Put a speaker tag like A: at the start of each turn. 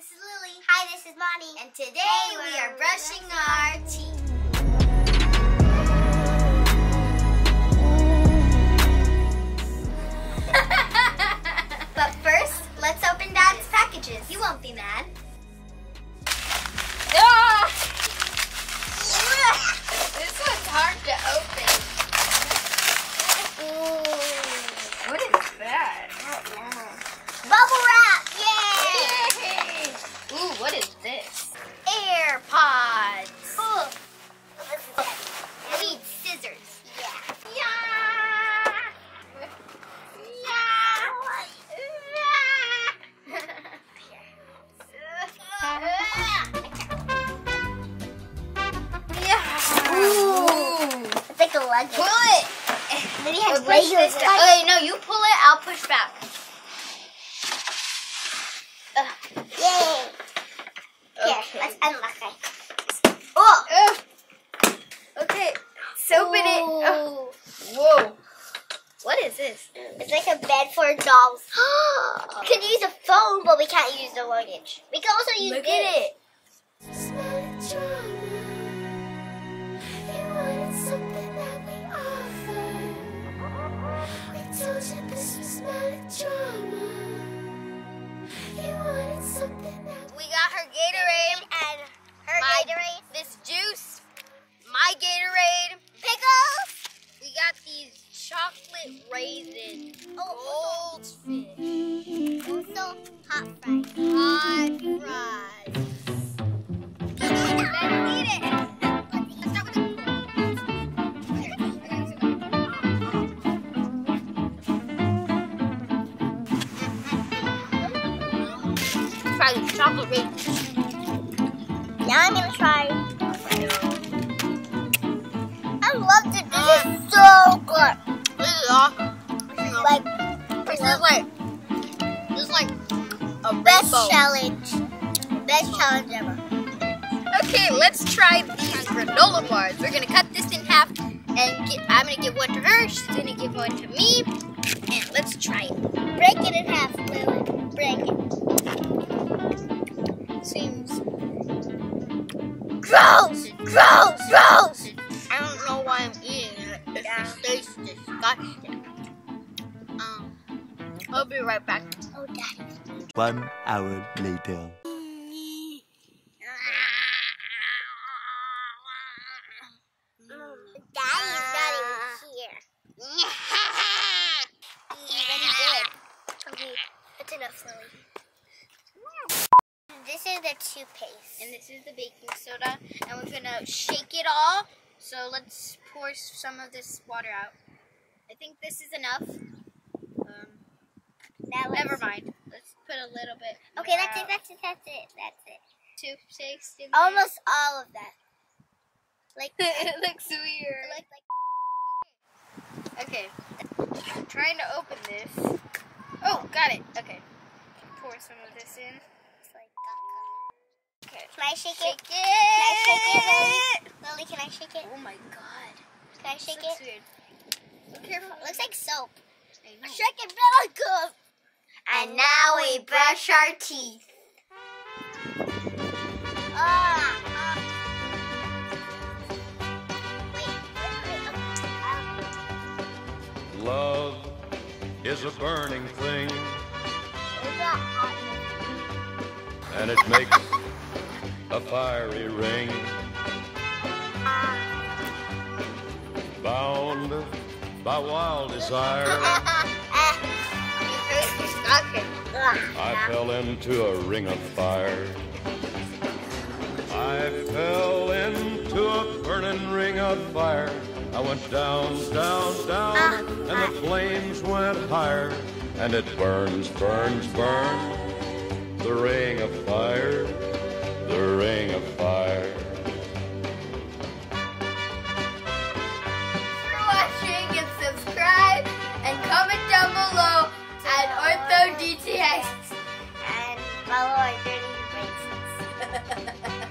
A: this is Lily.
B: Hi, this is Emani.
A: And today we are brushing our teeth. But first, let's open Dad's packages. You won't be mad. Ah! This one's hard to open.
B: Ooh.
A: What is that?
B: Bubble wrap! Yay!
A: Yay! Ooh, what is this? AirPods.
B: Cool.
A: I need scissors.
B: Yeah.
A: Yeah! Yeah! Ooh!
B: It's like a luggage.
A: Pull it!
B: Maybe it has
A: Push
B: Legos.
A: this down. Okay, no, you pull it, I'll push back.
B: Yay! Here,
A: Okay.
B: let's unlock it. Oh!
A: Okay, so open it. Oh. Whoa. What is this?
B: It's like a bed for dolls. We can use a phone, but we can't use the luggage. We can also use
A: Look
B: this.
A: at it. We got her Gatorade
B: And her
A: my
B: Gatorade.
A: This juice, my Gatorade,
B: Pickles.
A: we got these chocolate raisin goldfish,
B: Also, hot fries.
A: hot fries. Let's eat it. Let's start with try these chocolate raisins.
B: Now I'm gonna try. I love it. This is so good.
A: This is awesome.
B: Like
A: This is like a
B: best
A: rainbow.
B: challenge. Best challenge ever.
A: Okay, let's try these granola bars. We're gonna cut this in half, and I'm gonna give one to her. She's gonna give one to me, and let's try it.
B: Break it in half, Lily. Break it.
A: Seems
B: Gross! Gross! Gross!
A: I don't know why I'm eating it. It just tastes disgusting. I'll be right back.
B: Oh, Daddy.
C: 1 hour later.
B: Daddy's not even here. Even good. Okay, that's enough, Lily. This is the toothpaste.
A: And this is the baking soda, and we're gonna shake it all. So let's pour some of this water out. I think this is enough.
B: Now
A: Never mind. Let's put a little bit.
B: Okay, that's it. That's it. That's it. That's it.
A: Toothpaste in there.
B: Almost all of that. Like
A: It looks weird.
B: like
A: Okay. I'm trying to open this. Oh, got it. Okay. Pour some of this in.
B: it's like
A: Okay.
B: Can I shake it?
A: Shake it.
B: Can I shake it, Lily? Lily, can I shake it?
A: Oh my god.
B: Can I shake
A: This looks
B: it?
A: weird. Be careful.
B: Looks like soap.
A: I know.
B: Shake it really good.
A: And now we brush our teeth.
D: Love is a burning thing, and it makes a fiery ring. Bound by wild desire, I fell into a ring of fire. I fell into a burning ring of fire. I went down, down, down, and the flames went higher. And it burns, burns, burns, the ring of fire, the ring of fire.
A: For watching, and subscribe and comment down below at OrthoDTX.
B: And follow our journey to braces.